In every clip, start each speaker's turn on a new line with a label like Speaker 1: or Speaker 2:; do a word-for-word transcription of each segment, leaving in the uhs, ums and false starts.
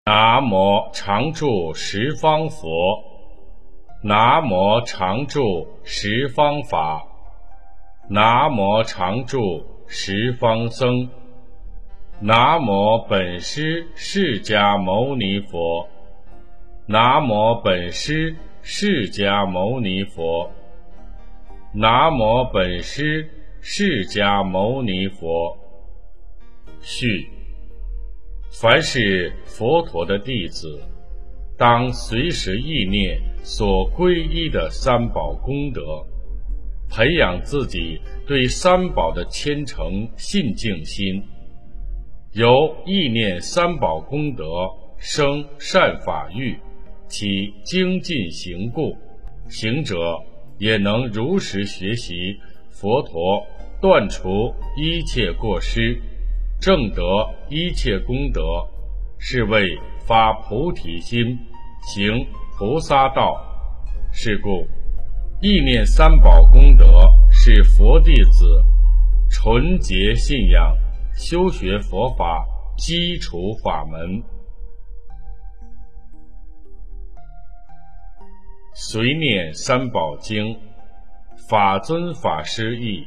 Speaker 1: 南无常住十方佛，南无常住十方法，南无常住十方僧，南无本师释迦牟尼佛，南无本师释迦牟尼佛，南无本师释迦牟尼佛。序：凡是佛陀的弟子，当随时忆念所皈依的三宝功德，培养自己对三宝的虔诚信敬心，由忆念三宝功德生善法欲，其精进行故，行者也能如实学习佛陀断除一切过失，证得一切功德，是为发菩提心，行菩萨道。是故忆念三宝功德是佛弟子纯洁信仰修学佛法基础法门。随念三宝经，法尊法师译。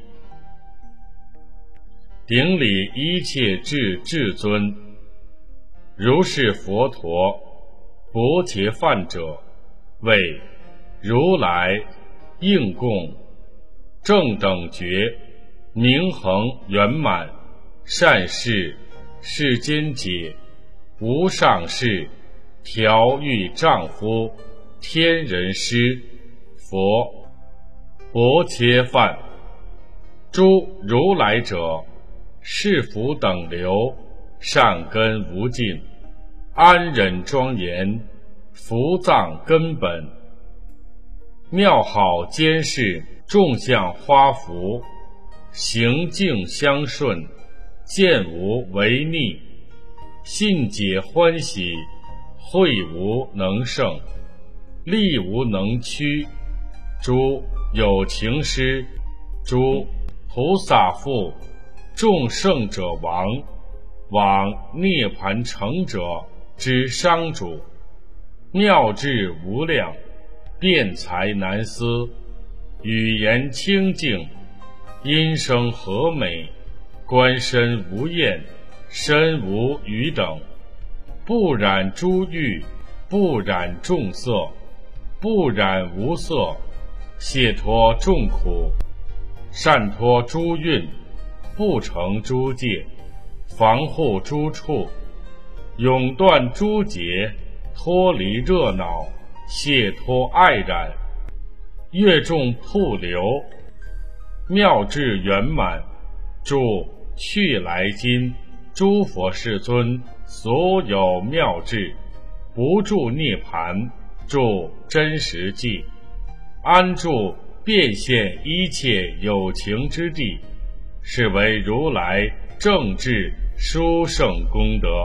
Speaker 1: 顶礼一切至至尊，如是佛陀薄伽梵者，为如来应供正等觉，明恒圆满，善事世间解，无上士，调御丈夫，天人师，佛薄伽梵。诸如来者，是福等流，善根无尽，安忍庄严，福藏根本，妙好监视，众相花福，行径相顺，见无违逆，信解欢喜，慧无能胜，力无能屈，诸有情师，诸菩萨父，众圣者王，往涅盘成者之商主，妙智无量，辩才难思，语言清净，音声和美，观身无厌，身无余等，不染诸欲，不染众色，不染无色，解脱众苦，善脱诸蕴，不成诸戒，防护诸处，永断诸结，脱离热闹，解脱爱染，越众瀑流，妙智圆满，住去来今诸佛世尊所有妙智，不住涅盘，住真实际，安住变现一切有情之地，是为如来正智殊胜功德。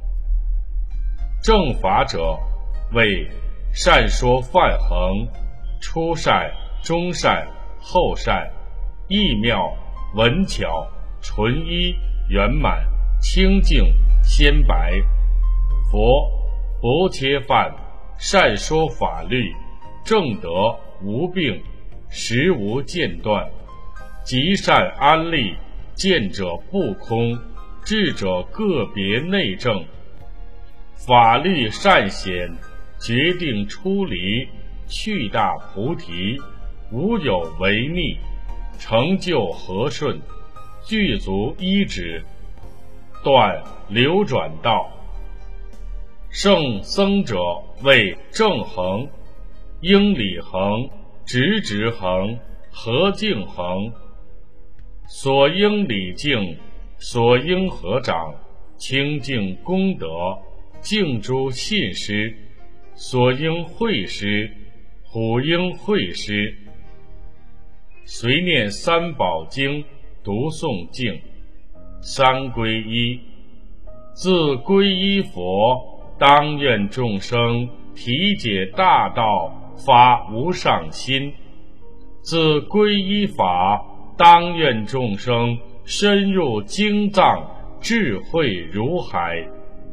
Speaker 1: 正法者，为善说梵行，初善、中善、后善，义妙、文巧、纯一、圆满、清净、鲜白。佛薄伽梵善说法律，正德无病，实无间断，极善安立，见者不空，智者个别内证，法律善显，决定出离，去大菩提，无有违逆，成就和顺，具足依止，断流转道。圣僧者，为正恒、应理恒、直直恒、和敬恒，所应礼敬，所应合掌，清净功德，敬诸信师，所应会师，普应会师。随念三宝经，读诵经。三皈依。自皈依佛，当愿众生体解大道，发无上心；自皈依法，当愿众生深入经藏，智慧如海；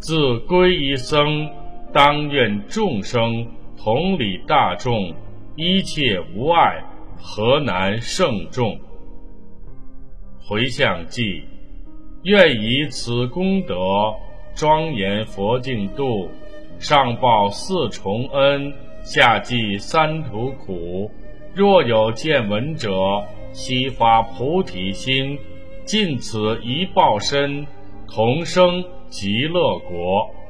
Speaker 1: 自皈依僧，当愿众生同理大众，一切无碍，何难胜众？回向偈：愿以此功德，庄严佛净土，上报四重恩，下济三途苦。若有见闻者，悉发菩提心，尽此一报身，同生极乐国。